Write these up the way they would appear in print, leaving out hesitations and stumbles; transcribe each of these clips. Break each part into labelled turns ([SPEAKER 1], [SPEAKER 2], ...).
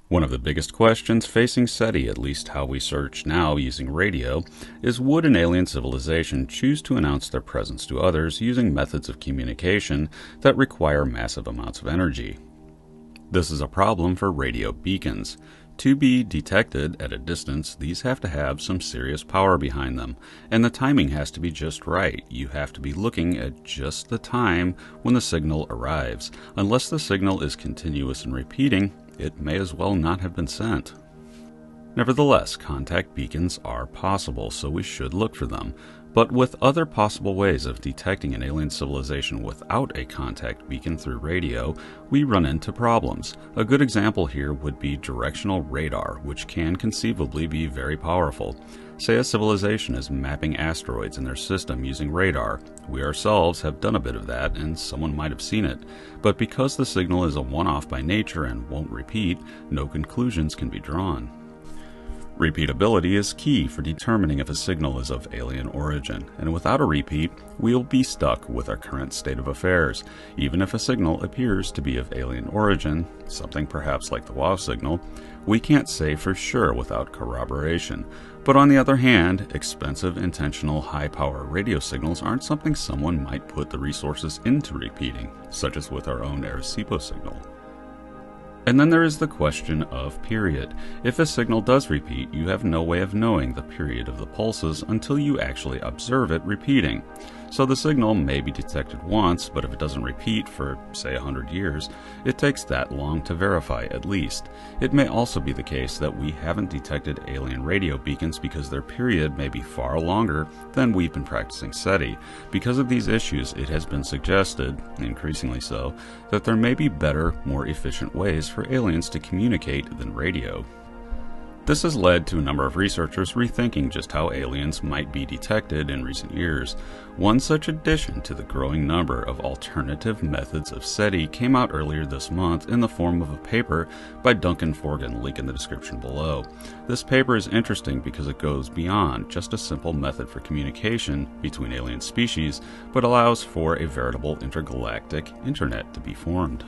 [SPEAKER 1] One of the biggest questions facing SETI, at least how we search now using radio, is would an alien civilization choose to announce their presence to others using methods of communication that require massive amounts of energy? This is a problem for radio beacons. To be detected at a distance, these have to have some serious power behind them, and the timing has to be just right. You have to be looking at just the time when the signal arrives. Unless the signal is continuous and repeating, it may as well not have been sent. Nevertheless, contact beacons are possible, so we should look for them. But with other possible ways of detecting an alien civilization without a contact beacon through radio, we run into problems. A good example here would be directional radar, which can conceivably be very powerful. Say a civilization is mapping asteroids in their system using radar. We ourselves have done a bit of that, and someone might have seen it. But because the signal is a one-off by nature and won't repeat, no conclusions can be drawn. Repeatability is key for determining if a signal is of alien origin, and without a repeat, we'll be stuck with our current state of affairs. Even if a signal appears to be of alien origin, something perhaps like the WOW signal, we can't say for sure without corroboration. But on the other hand, expensive, intentional, high-power radio signals aren't something someone might put the resources into repeating, such as with our own Arecibo signal. And then there is the question of period. If a signal does repeat, you have no way of knowing the period of the pulses until you actually observe it repeating. So the signal may be detected once, but if it doesn't repeat for, say, 100 years, it takes that long to verify at least. It may also be the case that we haven't detected alien radio beacons because their period may be far longer than we've been practicing SETI. Because of these issues, it has been suggested, increasingly so, that there may be better, more efficient ways for aliens to communicate than radio. This has led to a number of researchers rethinking just how aliens might be detected in recent years. One such addition to the growing number of alternative methods of SETI came out earlier this month in the form of a paper by Duncan Forgan, link in the description below. This paper is interesting because it goes beyond just a simple method for communication between alien species, but allows for a veritable intergalactic internet to be formed.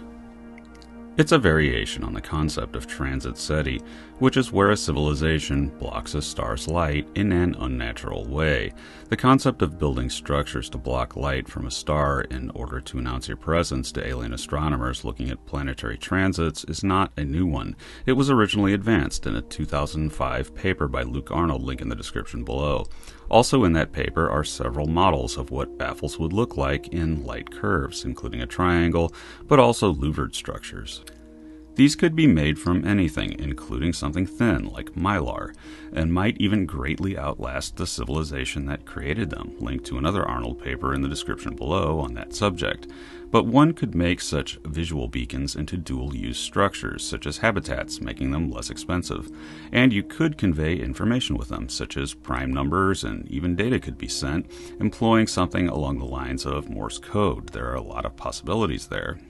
[SPEAKER 1] It's a variation on the concept of Transit SETI, which is where a civilization blocks a star's light in an unnatural way. The concept of building structures to block light from a star in order to announce your presence to alien astronomers looking at planetary transits is not a new one. It was originally advanced in a 2005 paper by Arnold, link in the description below. Also in that paper are several models of what baffles would look like in light curves, including a triangle, but also louvered structures. These could be made from anything, including something thin like mylar, and might even greatly outlast the civilization that created them, linked to another Arnold paper in the description below on that subject. But one could make such visual beacons into dual-use structures, such as habitats, making them less expensive. And you could convey information with them, such as prime numbers, and even data could be sent, employing something along the lines of Morse code. There are a lot of possibilities there.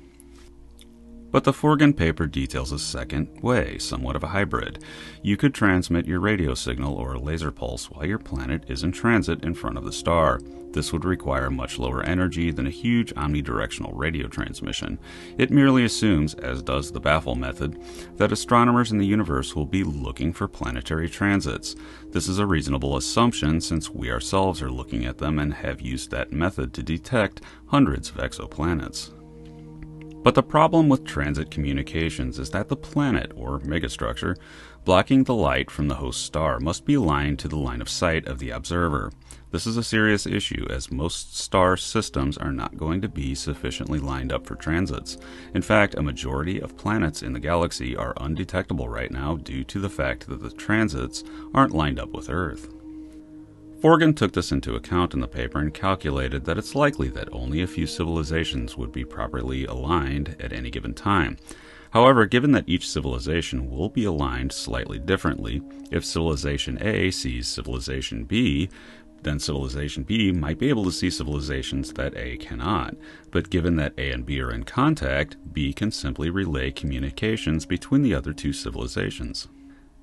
[SPEAKER 1] But the Forgan paper details a second way, somewhat of a hybrid. You could transmit your radio signal or laser pulse while your planet is in transit in front of the star. This would require much lower energy than a huge omnidirectional radio transmission. It merely assumes, as does the baffle method, that astronomers in the universe will be looking for planetary transits. This is a reasonable assumption since we ourselves are looking at them and have used that method to detect hundreds of exoplanets. But the problem with transit communications is that the planet, or megastructure, blocking the light from the host star must be aligned to the line of sight of the observer. This is a serious issue, as most star systems are not going to be sufficiently lined up for transits. In fact, a majority of planets in the galaxy are undetectable right now due to the fact that the transits aren't lined up with Earth. Forgan took this into account in the paper and calculated that it's likely that only a few civilizations would be properly aligned at any given time. However, given that each civilization will be aligned slightly differently, if Civilization A sees Civilization B, then Civilization B might be able to see civilizations that A cannot. But given that A and B are in contact, B can simply relay communications between the other two civilizations.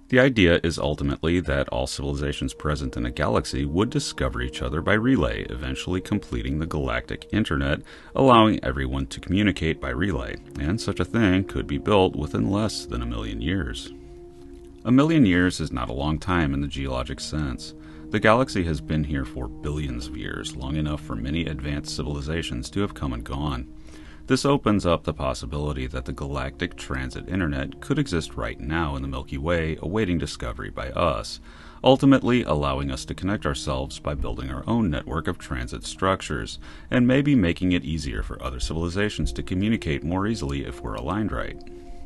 [SPEAKER 1] The idea is ultimately that all civilizations present in a galaxy would discover each other by relay, eventually completing the galactic internet, allowing everyone to communicate by relay, and such a thing could be built within less than 1,000,000 years. 1,000,000 years is not a long time in the geologic sense. The galaxy has been here for billions of years, long enough for many advanced civilizations to have come and gone. This opens up the possibility that the galactic transit internet could exist right now in the Milky Way, awaiting discovery by us, ultimately allowing us to connect ourselves by building our own network of transit structures, and maybe making it easier for other civilizations to communicate more easily if we're aligned right.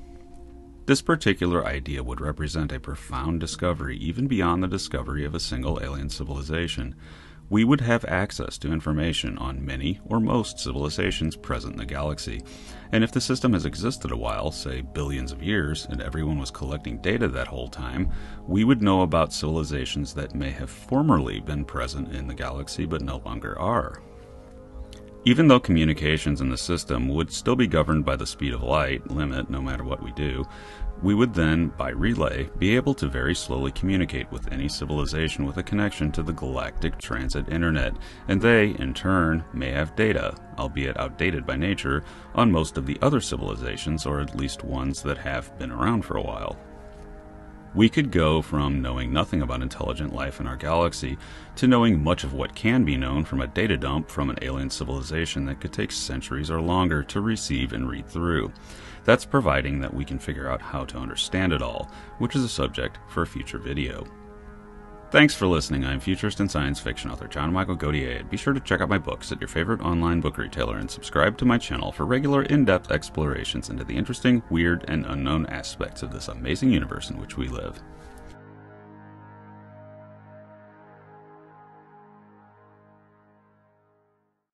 [SPEAKER 1] This particular idea would represent a profound discovery even beyond the discovery of a single alien civilization. We would have access to information on many or most civilizations present in the galaxy, and if the system has existed a while, say billions of years, and everyone was collecting data that whole time, we would know about civilizations that may have formerly been present in the galaxy but no longer are. Even though communications in the system would still be governed by the speed of light limit no matter what we do, we would then, by relay, be able to very slowly communicate with any civilization with a connection to the galactic transit internet, and they, in turn, may have data, albeit outdated by nature, on most of the other civilizations, or at least ones that have been around for a while. We could go from knowing nothing about intelligent life in our galaxy to knowing much of what can be known from a data dump from an alien civilization that could take centuries or longer to receive and read through. That's providing that we can figure out how to understand it all, which is a subject for a future video. Thanks for listening. I'm futurist and science fiction author John Michael Gautier. Be sure to check out my books at your favorite online book retailer and subscribe to my channel for regular in-depth explorations into the interesting, weird, and unknown aspects of this amazing universe in which we live.